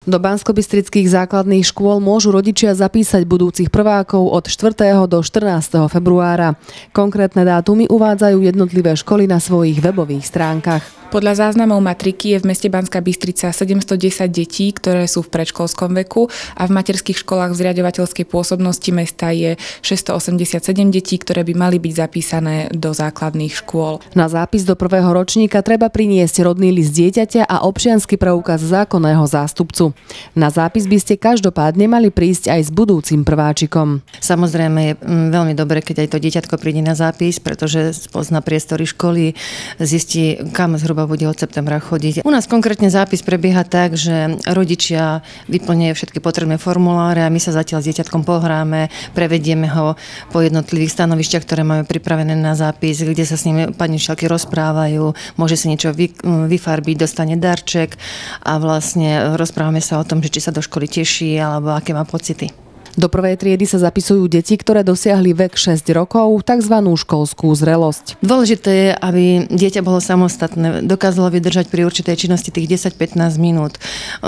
Do banskobystrických základných škôl môžu rodičia zapísať budúcich prvákov od 4. do 14. februára. Konkrétne dátumy uvádzajú jednotlivé školy na svojich webových stránkach. Podľa záznamov matriky je v meste Banská Bystrica 710 detí, ktoré sú v predškolskom veku, a v materských školách v zriaďovateľskej pôsobnosti mesta je 687 detí, ktoré by mali byť zapísané do základných škôl. Na zápis do prvého ročníka treba priniesť rodný list dieťaťa a občiansky preukaz zákonného zástupcu. Na zápis by ste každopádne mali prísť aj s budúcim prváčikom. Samozrejme je veľmi dobre, keď aj to dieťatko príde na zápis, pretože pozná priestory školy, zistí, kam zhruba bude od septembra chodiť. U nás konkrétne zápis prebieha tak, že rodičia vyplňujú všetky potrebné formuláre a my sa zatiaľ s dieťatkom pohráme, prevedieme ho po jednotlivých stanovišťach, ktoré máme pripravené na zápis, kde sa s ním pani učiteľky rozprávajú, môže si niečo vyfarbiť, dostane darček a vlastne rozprávame sa o tom, že či sa do školy teší alebo aké má pocity. Do prvej triedy sa zapisujú deti, ktoré dosiahli vek 6 rokov, tzv. Školskú zrelosť. Dôležité je, aby dieťa bolo samostatné, dokázalo vydržať pri určitej činnosti tých 10-15 minút.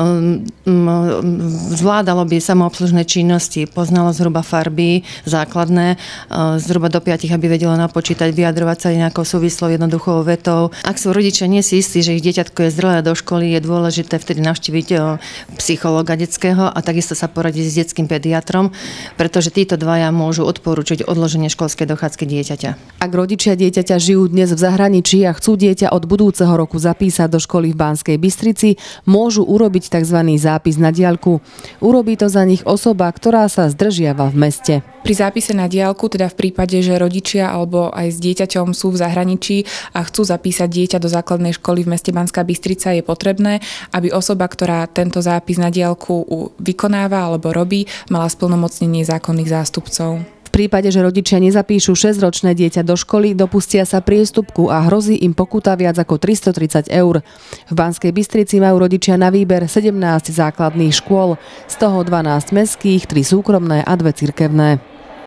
Zvládalo by samoobslužné činnosti, poznalo zhruba farby základné, zhruba do 5, aby vedelo napočítať, vyjadrovať sa nejakou súvislou jednoduchou vetou. Ak sú rodičia nie si istí, že ich dieťatko je zrelé do školy, je dôležité vtedy navštíviť psychológa detského a takisto sa poradiť s detským pediatrom, pretože títo dvaja môžu odporúčiť odloženie školskej dochádzky dieťaťa. Ak rodičia dieťaťa žijú dnes v zahraničí a chcú dieťa od budúceho roku zapísať do školy v Banskej Bystrici, môžu urobiť tzv. Zápis na diaľku. Urobí to za nich osoba, ktorá sa zdržiava v meste. Pri zápise na diaľku, teda v prípade, že rodičia alebo aj s dieťaťom sú v zahraničí a chcú zapísať dieťa do základnej školy v meste Banská Bystrica, je potrebné, aby osoba, ktorá tento zápis na diaľku vykonáva alebo robí, mala splnomocnenie zákonných zástupcov. V prípade, že rodičia nezapíšu 6-ročné dieťa do školy, dopustia sa priestupku a hrozí im pokuta viac ako 330 eur. V Banskej Bystrici majú rodičia na výber 17 základných škôl, z toho 12 mestských, 3 súkromné a 2 cirkevné.